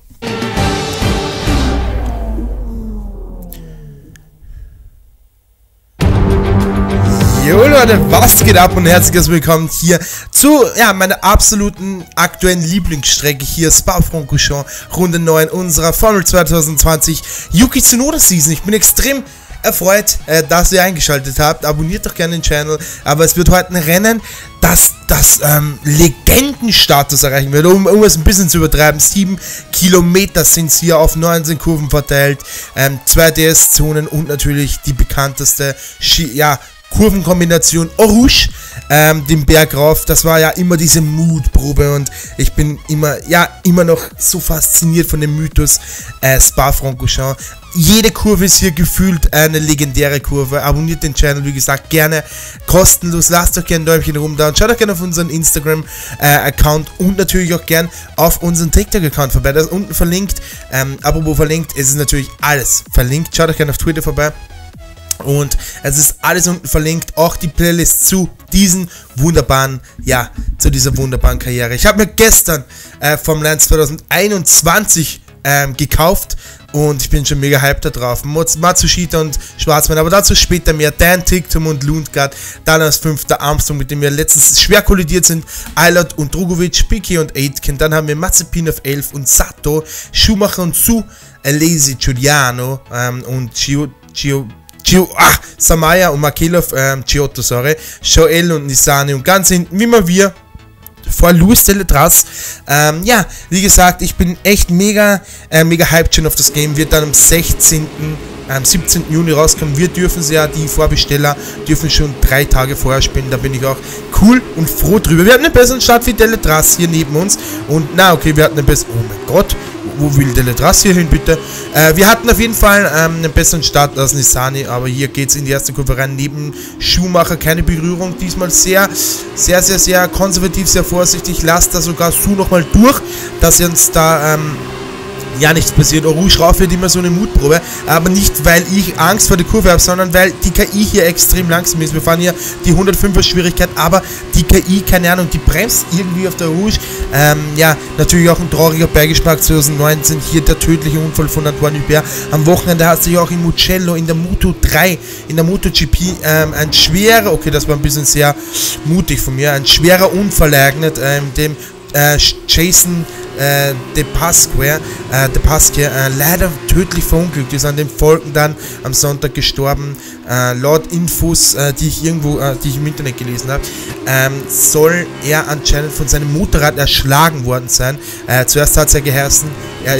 Jo Leute, was geht ab und herzlich willkommen hier zu meiner absoluten aktuellen Lieblingsstrecke hier, Spa-Francorchamps, Runde 9 unserer Formel 2020 Yuki Tsunoda Season. Ich bin extrem erfreut, dass ihr eingeschaltet habt. Abonniert doch gerne den Channel, aber es wird heute ein Rennen, das Legendenstatus erreichen wird, um es ein bisschen zu übertreiben. 7 Kilometer sind es hier auf 19 Kurven verteilt, 2 DS-Zonen und natürlich die bekannteste Kurvenkombination Eau Rouge, den Berg rauf. Das war ja immer diese Mutprobe und ich bin immer noch so fasziniert von dem Mythos Spa-Francorchamps. Jede Kurve ist hier gefühlt eine legendäre Kurve. Abonniert den Channel, wie gesagt, gerne kostenlos. Lasst doch gerne ein Däumchen oben da und schaut auch gerne auf unseren Instagram-Account und natürlich auch gerne auf unseren TikTok-Account vorbei. Das ist unten verlinkt. Apropos verlinkt, es ist natürlich alles verlinkt. Schaut auch gerne auf Twitter vorbei. Und es ist alles unten verlinkt, auch die Playlist zu dieser wunderbaren Karriere. Ich habe mir gestern vom Lance 2021 gekauft und ich bin schon mega hyped da drauf. Matsushita und Schwarzmann, aber dazu später mehr. Dan Ticktum und Lundgaard, dann als 5. Armstrong, mit dem wir letztens schwer kollidiert sind, Eilert und Drogovic, Piquet und Aitken, dann haben wir Mazepin auf 11 und Sato, Schumacher und Su, Alesi, Giuliano und Samaya und Markelov, Joel und Nissani und ganz hinten, wie immer wir, vor Luis Deletraz. Wie gesagt, ich bin echt mega hyped schon auf das Game. Wird dann am 17. Juni rauskommen. Wir dürfen die Vorbesteller dürfen schon 3 Tage vorher spielen. Da bin ich auch cool und froh drüber. Wir hatten einen besseren Start wie Deletraz hier neben uns. Und wir hatten einen besseren, oh mein Gott, wo will Deletraz hier hin, bitte? Wir hatten auf jeden Fall einen besseren Start als Nissani, aber hier geht es in die erste Kurve rein. Neben Schumacher keine Berührung, diesmal sehr konservativ, sehr vorsichtig. Lasst da sogar Su nochmal durch, dass uns da nichts passiert. Eau Rouge rauf wird immer so eine Mutprobe, aber nicht, weil ich Angst vor der Kurve habe, sondern weil die KI hier extrem langsam ist. Wir fahren hier die 105er Schwierigkeit, aber die KI, keine Ahnung, die bremst irgendwie auf der Rouge. Natürlich auch ein trauriger Beigeschmack 2019, hier der tödliche Unfall von Antoine Hubert. Am Wochenende hat sich auch in Mugello, in der Moto 3, in der MotoGP, ein schwerer, okay, das war ein bisschen sehr mutig von mir, ein schwerer Unfall ereignet, dem Jason De Pasquier leider tödlich verunglückt ist, an den Folgen dann am Sonntag gestorben. Laut Infos, die ich im Internet gelesen habe, soll er anscheinend von seinem Motorrad erschlagen worden sein. Zuerst hat es ja geheißen, er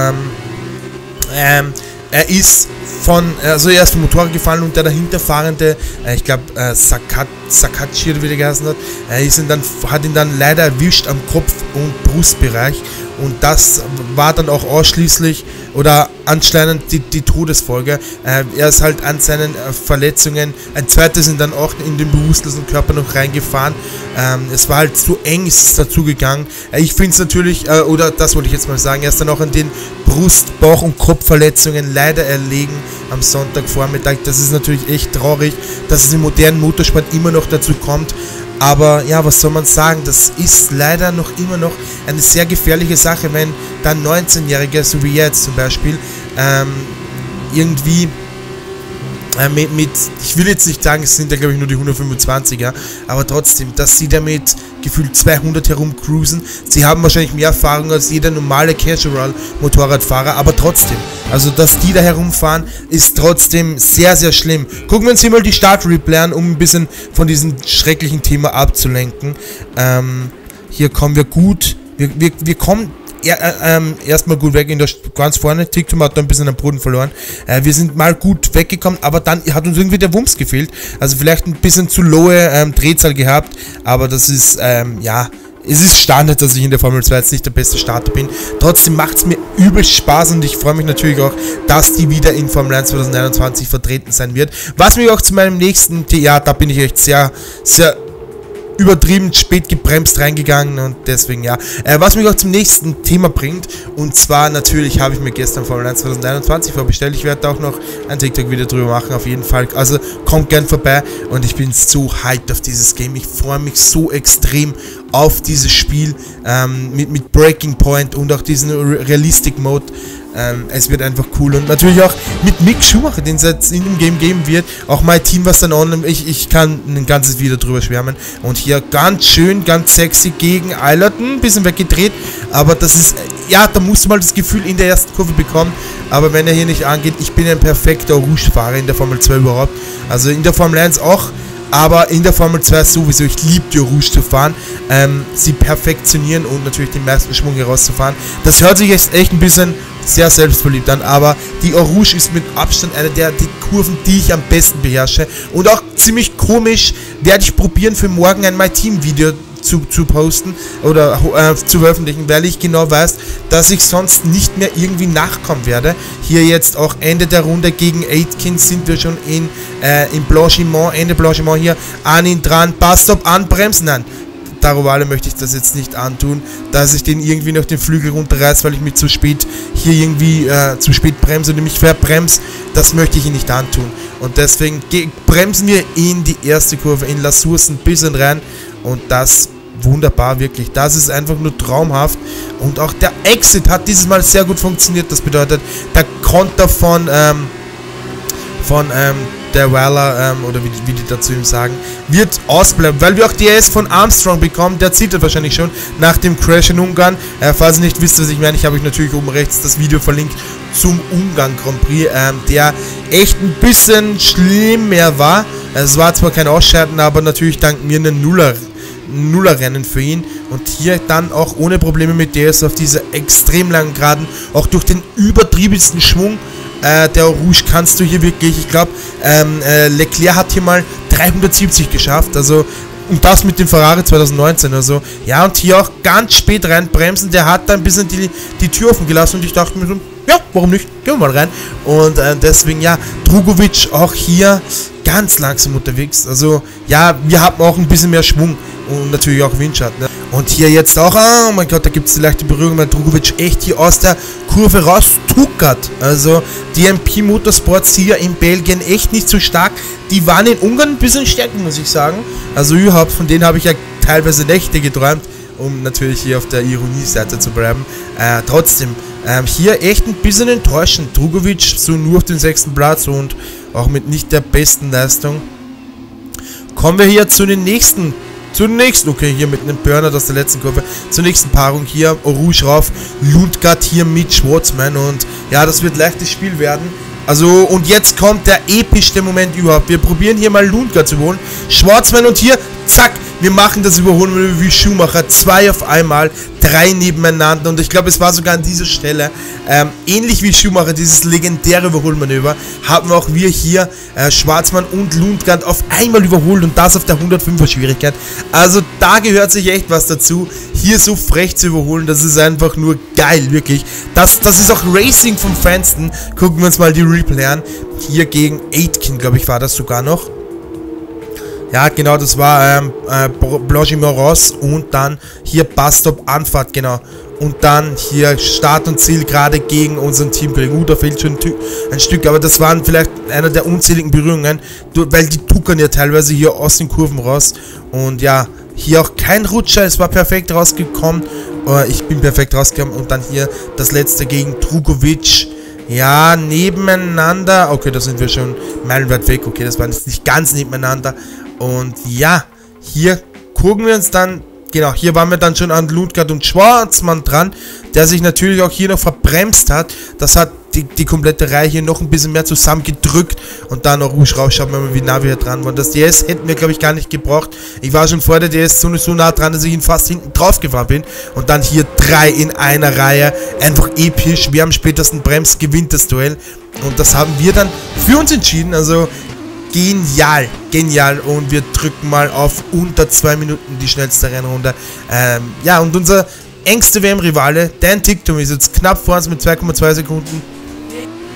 ist erst vom Motorrad gefallen und der dahinterfahrende, ich glaube Sakachi oder wie der geheißen hat, hat ihn dann leider erwischt am Kopf- und Brustbereich und das war dann auch ausschließlich oder anscheinend die Todesfolge. Er ist halt an seinen Verletzungen, ein zweites sind dann auch in den bewusstlosen Körper noch reingefahren. Es war halt zu eng, ist es dazu gegangen. Ich finde es natürlich, oder das wollte ich jetzt mal sagen, er ist dann auch an den Brust-, Bauch- und Kopfverletzungen leider erlegen am Sonntagvormittag. Das ist natürlich echt traurig, dass es im modernen Motorsport immer noch dazu kommt. Aber ja, was soll man sagen, das ist leider immer noch eine sehr gefährliche Sache, wenn dann 19-Jährige, so wie jetzt zum Beispiel, irgendwie ich will jetzt nicht sagen, es sind ja glaube ich nur die 125er, aber trotzdem, dass sie damit gefühlt 200 herumcruisen, sie haben wahrscheinlich mehr Erfahrung als jeder normale Casual-Motorradfahrer, aber trotzdem, also dass die da herumfahren, ist trotzdem sehr schlimm. Gucken wir uns hier mal die Start-Replay an, um ein bisschen von diesem schrecklichen Thema abzulenken. Hier kommen wir gut, wir kommen erstmal gut weg in der ganz vorne. Ticktum hat da ein bisschen am Boden verloren. Wir sind mal gut weggekommen, aber dann hat uns irgendwie der Wumms gefehlt. Also vielleicht ein bisschen zu lowe Drehzahl gehabt, aber das ist, es ist Standard, dass ich in der Formel 2 jetzt nicht der beste Starter bin. Trotzdem macht es mir übelst Spaß und ich freue mich natürlich auch, dass die wieder in Formel 1 2021 vertreten sein wird. Was mich auch zu meinem nächsten, da bin ich echt sehr übertrieben spät gebremst reingegangen und deswegen ja. Was mich auch zum nächsten Thema bringt, und zwar natürlich habe ich mir gestern Formel 1 2021 vorbestellt. Ich werde auch noch ein TikTok-Video drüber machen, auf jeden Fall. Also kommt gern vorbei und ich bin so hyped auf dieses Game. Ich freue mich so extrem auf dieses Spiel mit Breaking Point und auch diesen Realistic Mode. Es wird einfach cool und natürlich auch mit Mick Schumacher, den es jetzt in dem Game geben wird. Auch mein Team, was dann online, ich kann ein ganzes Video drüber schwärmen. Und hier ganz schön, ganz sexy gegen Eilerton, ein bisschen weggedreht. Aber das ist, ja, da musst du mal das Gefühl in der ersten Kurve bekommen. Aber wenn er hier nicht angeht, ich bin ein perfekter Rouge-Fahrer in der Formel 2 überhaupt. Also in der Formel 1 auch. Aber in der Formel 2 sowieso, ich liebe die Rouge zu fahren, sie perfektionieren und natürlich den meisten Schwung herauszufahren. Das hört sich jetzt echt ein bisschen sehr selbstverliebt an, aber die Rouge ist mit Abstand eine der die Kurven, die ich am besten beherrsche. Und auch ziemlich komisch werde ich probieren, für morgen ein My Team Video zu posten oder zu veröffentlichen, weil ich genau weiß, dass ich sonst nicht mehr irgendwie nachkommen werde. Hier jetzt auch Ende der Runde gegen Aitken sind wir schon in Blanchiment, Ende Blanchiment hier, an ihn dran, Passtop anbremsen, nein. Darovale möchte ich das jetzt nicht antun, dass ich den irgendwie noch den Flügel runterreiße, weil ich mich zu spät hier irgendwie zu spät bremse und mich verbremse. Das möchte ich ihn nicht antun. Und deswegen bremsen wir in die erste Kurve in La Source ein bisschen rein und das wunderbar, wirklich. Das ist einfach nur traumhaft. Und auch der Exit hat dieses Mal sehr gut funktioniert. Das bedeutet, der Konter von der Waller, oder wie die dazu ihm sagen, wird ausbleiben, weil wir auch DRS von Armstrong bekommen, der zieht wahrscheinlich schon nach dem Crash in Ungarn. Falls ihr nicht wisst, was ich meine, ich habe euch natürlich oben rechts das Video verlinkt zum Ungarn Grand Prix, der echt ein bisschen schlimmer war. Es war zwar kein Ausscheiden, aber natürlich dank mir ein Nuller-Rennen für ihn und hier dann auch ohne Probleme mit DRS auf dieser extrem langen Geraden, auch durch den übertriebensten Schwung. Der Rouge kannst du hier wirklich, ich glaube, Leclerc hat hier mal 370 geschafft, also, und das mit dem Ferrari 2019, also, ja, und hier auch ganz spät reinbremsen, der hat da ein bisschen die Tür offen gelassen und ich dachte mir so, ja, warum nicht, gehen wir mal rein, und deswegen, ja, Drugovic auch hier ganz langsam unterwegs, also, ja, wir haben auch ein bisschen mehr Schwung und natürlich auch Windschatten, ne? Und hier jetzt auch, oh mein Gott, da gibt es die leichte Berührung, weil Drugovic echt hier aus der Kurve raus tuckert. Also die MP Motorsports hier in Belgien echt nicht so stark. Die waren in Ungarn ein bisschen stärker, muss ich sagen. Also überhaupt, von denen habe ich ja teilweise Nächte geträumt, um natürlich hier auf der Ironie-Seite zu bleiben. Trotzdem, hier echt ein bisschen enttäuschend. Drugovic so nur auf den 6. Platz und auch mit nicht der besten Leistung. Kommen wir hier zu den nächsten. Okay, hier mit einem Burnout aus der letzten Kurve. Zur nächsten Paarung hier, Rouge rauf, Lundgaard hier mit Schwarzman und ja, das wird leichtes Spiel werden. Also, und jetzt kommt der epischste Moment überhaupt. Wir probieren hier mal Lundgaard zu holen. Schwarzman und hier, zack, wir machen das Überholen wie Schumacher. 2 auf einmal, 3 nebeneinander und ich glaube, es war sogar an dieser Stelle, ähnlich wie Schumacher, dieses legendäre Überholmanöver, haben auch wir hier Schwarzman und Lundgaard auf einmal überholt und das auf der 105er Schwierigkeit. Also da gehört sich echt was dazu, hier so frech zu überholen, das ist einfach nur geil, wirklich. Das ist auch Racing vom Feinsten. Gucken wir uns mal die Replay an. Hier gegen Aitken, glaube ich, war das sogar noch. Ja, genau, das war Blanchiment Ross und dann hier Passtop Anfahrt, genau. Und dann hier Start und Ziel gerade gegen unseren Teamkollegen. Da fehlt schon ein Stück, aber das waren vielleicht einer der unzähligen Berührungen, weil die tuckern ja teilweise hier aus den Kurven raus. Und ja, hier auch kein Rutscher, es war perfekt rausgekommen. Ich bin perfekt rausgekommen und dann hier das letzte gegen Drugovic. Ja, nebeneinander. Okay, da sind wir schon meilenweit weg. Okay, das war jetzt nicht ganz nebeneinander. Und ja, hier gucken wir uns dann, genau, hier waren wir dann schon an Lundgaard und Schwarzman dran, der sich natürlich auch hier noch verbremst hat. Das hat die komplette Reihe hier noch ein bisschen mehr zusammengedrückt und dann noch Rouge raus, schauen wir mal, wie nah wir hier dran waren. Das DS hätten wir, glaube ich, gar nicht gebraucht. Ich war schon vor der DS so nah dran, dass ich ihn fast hinten drauf gefahren bin. Und dann hier 3 in einer Reihe, einfach episch. Wir haben spätestens Brems, gewinnt das Duell. Und das haben wir dann für uns entschieden, also genial, genial, und wir drücken mal auf unter 2 Minuten die schnellste Rennrunde. Ja, und unser engster WM-Rivale, Dan Ticktum, ist jetzt knapp vor uns mit 2,2 Sekunden.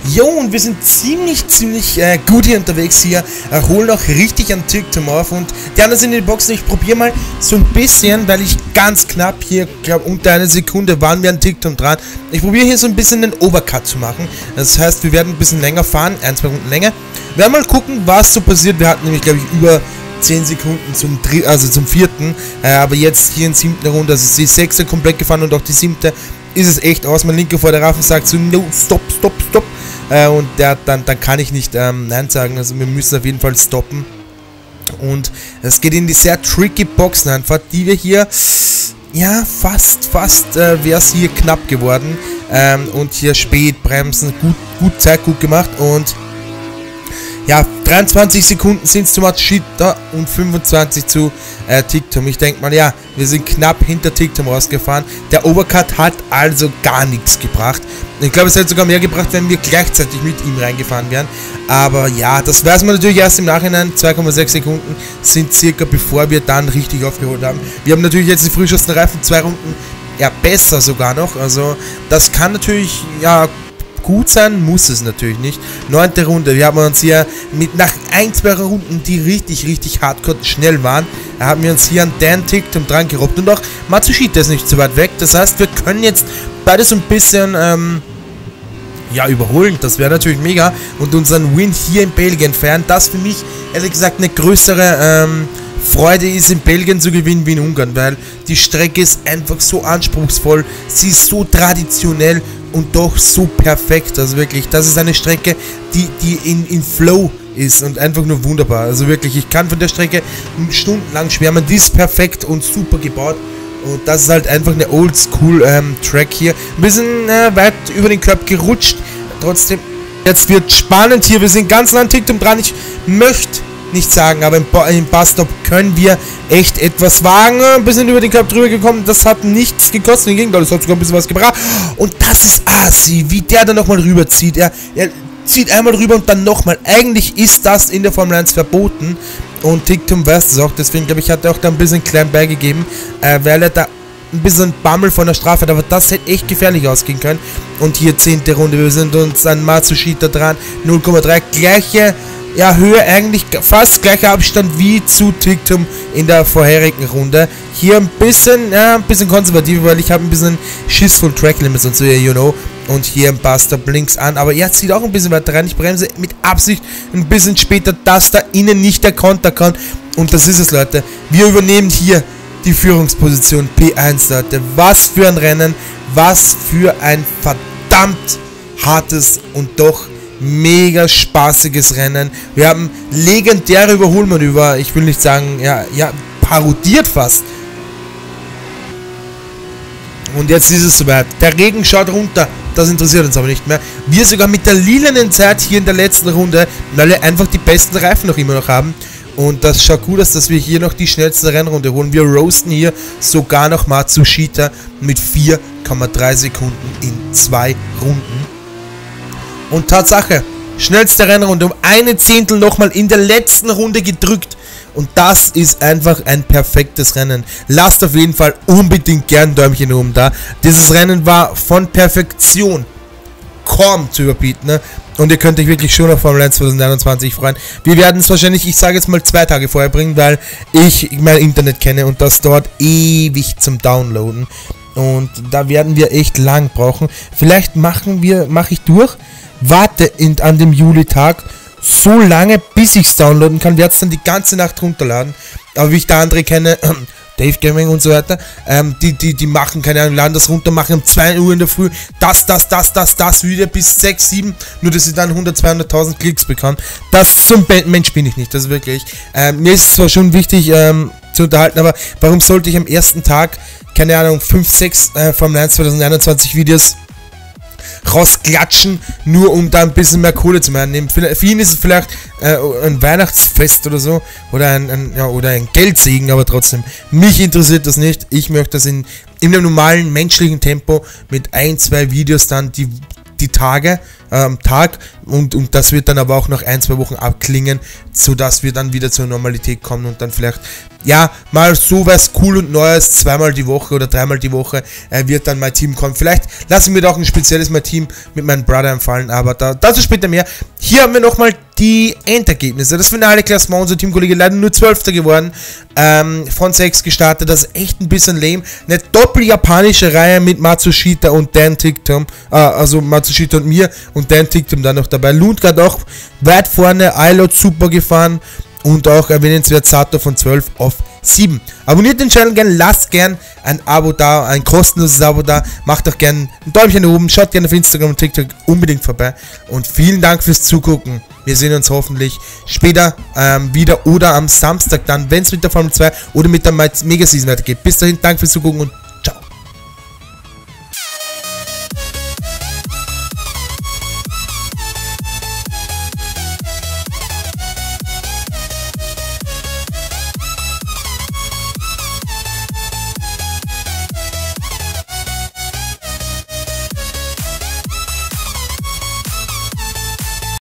Jo, und wir sind ziemlich gut hier unterwegs hier. Holen auch richtig an Tictum auf und die anderen sind in den Boxen. Ich probiere mal so ein bisschen, weil ich ganz knapp hier, glaube unter einer Sekunde waren wir an Tictum dran. Ich probiere hier so ein bisschen den Overcut zu machen. Das heißt, wir werden ein bisschen länger fahren, 1-2 Runden länger. Wir werden mal gucken, was so passiert. Wir hatten nämlich, glaube ich, über 10 Sekunden zum vierten. Aber jetzt hier in 7. Runde, also ist die 6. komplett gefahren und auch die 7. ist es echt aus. Mein linker Vorderreifen sagt so, no, stopp. Und dann kann ich nicht Nein sagen, also wir müssen auf jeden Fall stoppen. Und es geht in die sehr tricky Boxenanfahrt, die wir hier, ja, fast wäre es hier knapp geworden. Und hier spät bremsen, Zeit gut gemacht und ja, 23 Sekunden sind es zu Machida und 25 zu Tictum. Ich denke mal, ja, wir sind knapp hinter Tictum rausgefahren. Der Overcut hat also gar nichts gebracht. Ich glaube, es hätte sogar mehr gebracht, wenn wir gleichzeitig mit ihm reingefahren wären. Aber ja, das weiß man natürlich erst im Nachhinein. 2,6 Sekunden sind circa, bevor wir dann richtig aufgeholt haben. Wir haben natürlich jetzt die frischesten Reifen, 2 Runden, ja, besser sogar noch. Also, das kann natürlich, ja, gut sein, muss es natürlich nicht. 9. Runde, wir haben uns hier nach 1-2 Runden, die richtig hardcore schnell waren, haben wir uns hier an Dan Tictum dran gerobbt und auch Matsushita ist nicht so weit weg. Das heißt, wir können jetzt beide so ein bisschen ja, überholen. Das wäre natürlich mega und unseren Win hier in Belgien feiern. Das für mich, ehrlich gesagt, eine größere Freude ist, in Belgien zu gewinnen wie in Ungarn, weil die Strecke ist einfach so anspruchsvoll, sie ist so traditionell und doch so perfekt. Also wirklich, das ist eine Strecke, die in Flow ist und einfach nur wunderbar. Also wirklich, ich kann von der Strecke stundenlang schwärmen, die ist perfekt und super gebaut. Und das ist halt einfach eine Oldschool Track hier. Ein bisschen weit über den Körper gerutscht. Trotzdem, jetzt wird spannend hier. Wir sind ganz nah an Tictum dran. Ich möchte nicht sagen, aber im Busstop können wir echt etwas wagen. Ein bisschen über den Körper drüber gekommen. Das hat nichts gekostet. Im Gegenteil, das hat sogar ein bisschen was gebracht. Und das ist Asi, wie der da nochmal rüberzieht. Er zieht einmal rüber und dann nochmal. Eigentlich ist das in der Formel 1 verboten. Und Tictum weiß das auch, deswegen glaube ich, hat er auch da ein bisschen klein beigegeben, weil er da ein bisschen Bammel von der Strafe hat, aber das hätte echt gefährlich ausgehen können. Und hier 10. Runde, wir sind uns an Matsushita dran, 0,3, gleiche, ja, Höhe, eigentlich fast gleicher Abstand wie zu Tictum in der vorherigen Runde. Hier ein bisschen konservativ, weil ich habe ein bisschen Schiss von Track Limits und so, you know. Und hier ein Busstop links an, aber er zieht auch ein bisschen weiter rein. Ich bremse mit Absicht ein bisschen später, dass da innen nicht der Konter kann. Und das ist es, Leute. Wir übernehmen hier die Führungsposition P1, Leute. Was für ein Rennen, was für ein verdammt hartes und doch mega spaßiges Rennen. Wir haben legendäre Überholmanöver, ich will nicht sagen, ja, parodiert fast. Und jetzt ist es soweit. Der Regen schaut runter. Das interessiert uns aber nicht mehr. Wir sogar mit der lilanen Zeit hier in der letzten Runde, weil wir einfach die besten Reifen noch immer noch haben. Und das schaut gut aus, dass wir hier noch die schnellste Rennrunde holen. Wir roasten hier sogar noch Matsushita mit 4,3 Sekunden in 2 Runden. Und Tatsache, schnellste Rennrunde um eine Zehntel nochmal in der letzten Runde gedrückt. Und das ist einfach ein perfektes Rennen. Lasst auf jeden Fall unbedingt gern ein Däumchen oben da. Dieses Rennen war von Perfektion kaum zu überbieten. Ne? Und ihr könnt euch wirklich schon auf Formel 1 2021 freuen. Wir werden es wahrscheinlich, ich sage jetzt mal 2 Tage vorher bringen, weil ich mein Internet kenne und das dauert ewig zum Downloaden. Und da werden wir echt lang brauchen. Vielleicht mache ich durch, warte an dem Juli-Tag so lange, bis ich es downloaden kann, werde es dann die ganze Nacht runterladen. Aber wie ich da andere kenne, Dave Gaming und so weiter, die machen, keine Ahnung, laden das runter, machen um 2 Uhr in der Früh das wieder bis 6, 7, nur dass sie dann 100.000, 200.000 Klicks bekommen. So ein Mensch bin ich nicht, das ist wirklich. Mir ist es zwar schon wichtig zu unterhalten, aber warum sollte ich am ersten Tag, keine Ahnung, 5, 6 Formel 1 2021 Videos rausklatschen, nur um da ein bisschen mehr Kohle zu machen. Für ihn ist es vielleicht ein Weihnachtsfest oder so, oder ein Geldsegen, aber trotzdem, mich interessiert das nicht. Ich möchte das in einem normalen menschlichen Tempo mit 1, 2 Videos dann die die Tag und das wird dann aber auch noch 1-2 Wochen abklingen, sodass wir dann wieder zur Normalität kommen und dann vielleicht, ja, mal sowas cool und Neues, 2-mal die Woche oder 3-mal die Woche wird dann mein Team kommen. Vielleicht lassen wir da auch ein spezielles mein Team mit meinem Brother empfallen, aber dazu später mehr. Hier haben wir nochmal die Endergebnisse. Das finale Klassement, unser Teamkollege leider nur 12. geworden, von 6 gestartet, das ist echt ein bisschen lame. Eine doppel-japanische Reihe mit Matsushita und Dan Tictum, also Matsushita und mir und Dan Tictum dann noch dabei. Lundgard auch weit vorne, iLoad super gefahren und auch erwähnenswert Sato von 12 auf 7. Abonniert den Channel gerne, lasst gerne ein Abo da, ein kostenloses Abo da, macht auch gerne ein Däumchen nach oben, schaut gerne auf Instagram und TikTok unbedingt vorbei und vielen Dank fürs Zugucken. Wir sehen uns hoffentlich später wieder oder am Samstag dann, wenn es mit der Formel 2 oder mit der Mega Season weitergeht. Bis dahin, danke fürs Zugucken und